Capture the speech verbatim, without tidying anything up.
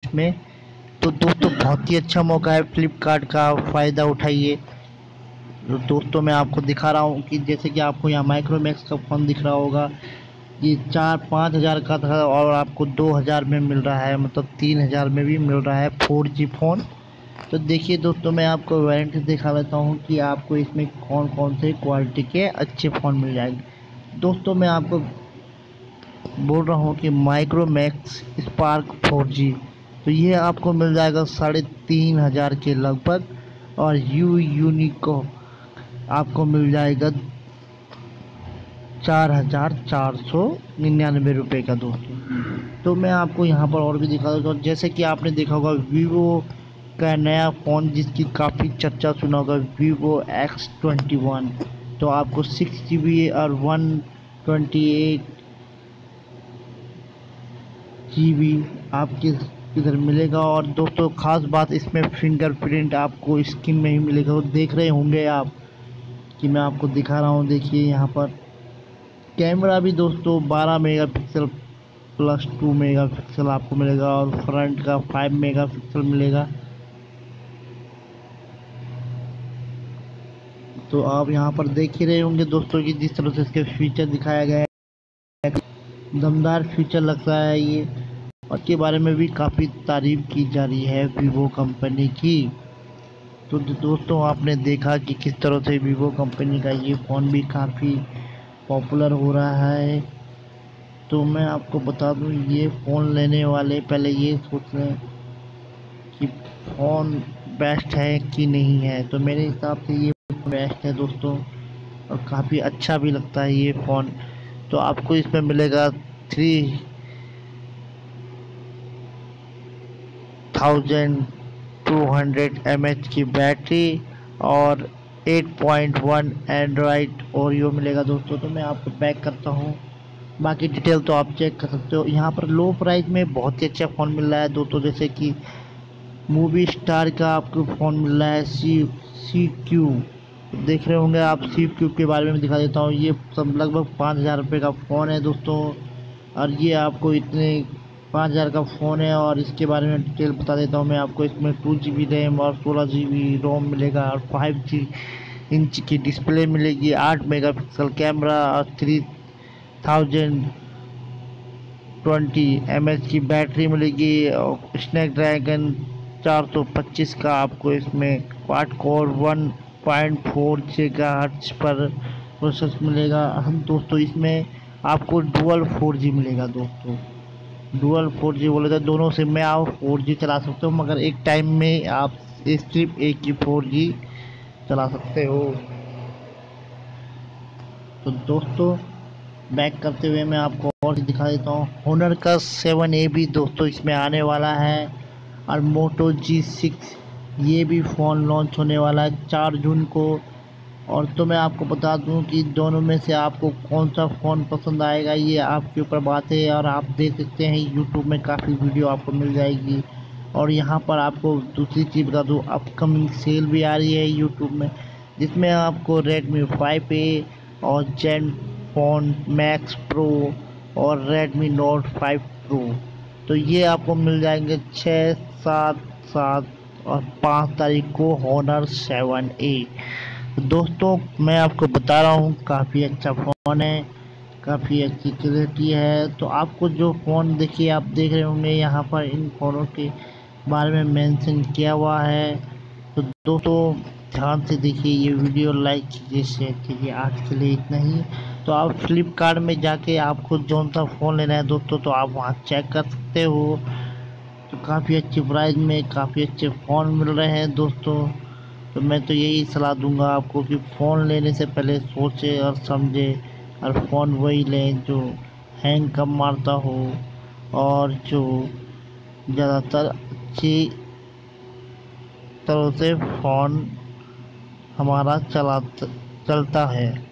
इसमें। तो दोस्तों बहुत ही अच्छा मौका है, फ्लिपकार्ट का फ़ायदा उठाइए। तो दोस्तों मैं आपको दिखा रहा हूँ कि जैसे कि आपको यहाँ माइक्रोमैक्स का फ़ोन दिख रहा होगा, ये चार पाँच हज़ार का था और आपको दो हज़ार में मिल रहा है, मतलब तीन हज़ार में भी मिल रहा है फोर जी फ़ोन। तो देखिए दोस्तों मैं आपको वारंटी दिखा देता हूँ कि आपको इसमें कौन कौन से क्वालिटी के अच्छे फ़ोन मिल जाएंगे। दोस्तों मैं आपको बोल रहा हूँ कि माइक्रोमैक्स स्पार्क फोर जी, तो ये आपको मिल जाएगा साढ़े तीन हज़ार के लगभग, और यू यूनिको आपको मिल जाएगा चार हज़ार चार सौ निन्यानवे रुपये का दोस्तों। तो मैं आपको यहाँ पर और भी दिखा देता हूँ, जैसे कि आपने देखा होगा वीवो का नया फ़ोन जिसकी काफ़ी चर्चा सुना होगा, वीवो एक्स ट्वेंटी वन। तो आपको सिक्स जी बी और one twenty eight G B आपके इधर मिलेगा। और दोस्तों ख़ास बात, इसमें फिंगरप्रिंट आपको स्क्रीन में ही मिलेगा। तो देख रहे होंगे आप कि मैं आपको दिखा रहा हूँ, देखिए यहाँ पर कैमरा भी दोस्तों बारह मेगापिक्सल प्लस टू मेगापिक्सल आपको मिलेगा, और फ्रंट का फाइव मेगापिक्सल मिलेगा। तो आप यहाँ पर देख ही रहे होंगे दोस्तों कि जिस तरह से इसके फीचर दिखाया गया है, दमदार फीचर लगता है ये, और के बारे में भी काफ़ी तारीफ की जा रही है वीवो कंपनी की। तो दोस्तों आपने देखा कि किस तरह से वीवो कंपनी का ये फ़ोन भी काफ़ी पॉपुलर हो रहा है। तो मैं आपको बता दूं, ये फ़ोन लेने वाले पहले ये सोच लें कि फ़ोन बेस्ट है कि नहीं है। तो मेरे हिसाब से ये बेस्ट है दोस्तों, और काफ़ी अच्छा भी लगता है ये फ़ोन। तो आपको इसमें मिलेगा three thousand two hundred M H की बैटरी और eight point one Android Oreo मिलेगा दोस्तों। तो मैं आपको पैक करता हूँ, बाकी डिटेल तो आप चेक कर सकते हो। यहाँ पर लो प्राइस में बहुत ही अच्छा फ़ोन मिल रहा है दोस्तों, जैसे कि मूवी स्टार का आपको फ़ोन मिल रहा है सी सी क्यू। देख रहे होंगे आप, सी क्यू के बारे में दिखा देता हूँ। ये सब लगभग पाँच हज़ार रुपये का फ़ोन है दोस्तों, और ये आपको इतने पाँच हज़ार का फ़ोन है। और इसके बारे में डिटेल बता देता हूँ मैं आपको। इसमें टू जी बी रैम और सोलह जी बी रोम मिलेगा, और फाइव जी इंच की डिस्प्ले मिलेगी, आठ मेगा पिक्सल कैमरा, और three thousand twenty M H की बैटरी मिलेगी, और स्नैपड्रैगन चार सौ पच्चीस का आपको इसमें quad core one point four gigahertz पर प्रोसेस मिलेगा। हम दोस्तों इसमें आपको डुअल फोर जी मिलेगा दोस्तों। डुअल फोर जी बोले तो दोनों सिम में आप फोर जी चला सकते हो, मगर एक टाइम में आप सिर्फ एक ही फोर जी चला सकते हो। तो दोस्तों बैक करते हुए मैं आपको और दिखा देता हूँ, होनर का सेवन ए भी दोस्तों इसमें आने वाला है, और मोटो जी सिक्स ये भी फ़ोन लॉन्च होने वाला है चार जून को। और तो मैं आपको बता दूं कि दोनों में से आपको कौन सा फ़ोन पसंद आएगा ये आपके ऊपर बात है। और आप देख सकते हैं यूट्यूब में काफ़ी वीडियो आपको मिल जाएगी। और यहाँ पर आपको दूसरी चीज़ बता दूँ, अपकमिंग सेल भी आ रही है यूट्यूब में, जिसमें आपको रेडमी फाइव ए और जेन फोन मैक्स प्रो और रेडमी नोट फाइव प्रो, तो ये आपको मिल जाएंगे छः सात सात और पाँच तारीख को होनर सेवन ए। दोस्तों मैं आपको बता रहा हूँ काफ़ी अच्छा फ़ोन है, काफ़ी अच्छी क्वालिटी है। तो आपको जो फ़ोन देखिए, आप देख रहे होंगे यहाँ पर इन फ़ोनों के बारे में मेंशन किया हुआ है। तो दोस्तों ध्यान से देखिए ये वीडियो, लाइक कीजिए, शेयर कीजिए। आज के लिए इतना ही। तो आप फ्लिपकार्ट में जाके आपको जौन सा फ़ोन लेना है दोस्तों, तो आप वहाँ चेक कर सकते हो। तो काफ़ी अच्छी प्राइस में काफ़ी अच्छे फ़ोन मिल रहे हैं दोस्तों। तो मैं तो यही सलाह दूंगा आपको कि फ़ोन लेने से पहले सोचे और समझे, और फ़ोन वही लें जो हैंग कम मारता हो, और जो ज़्यादातर अच्छी तरह से फ़ोन हमारा चला चलता है।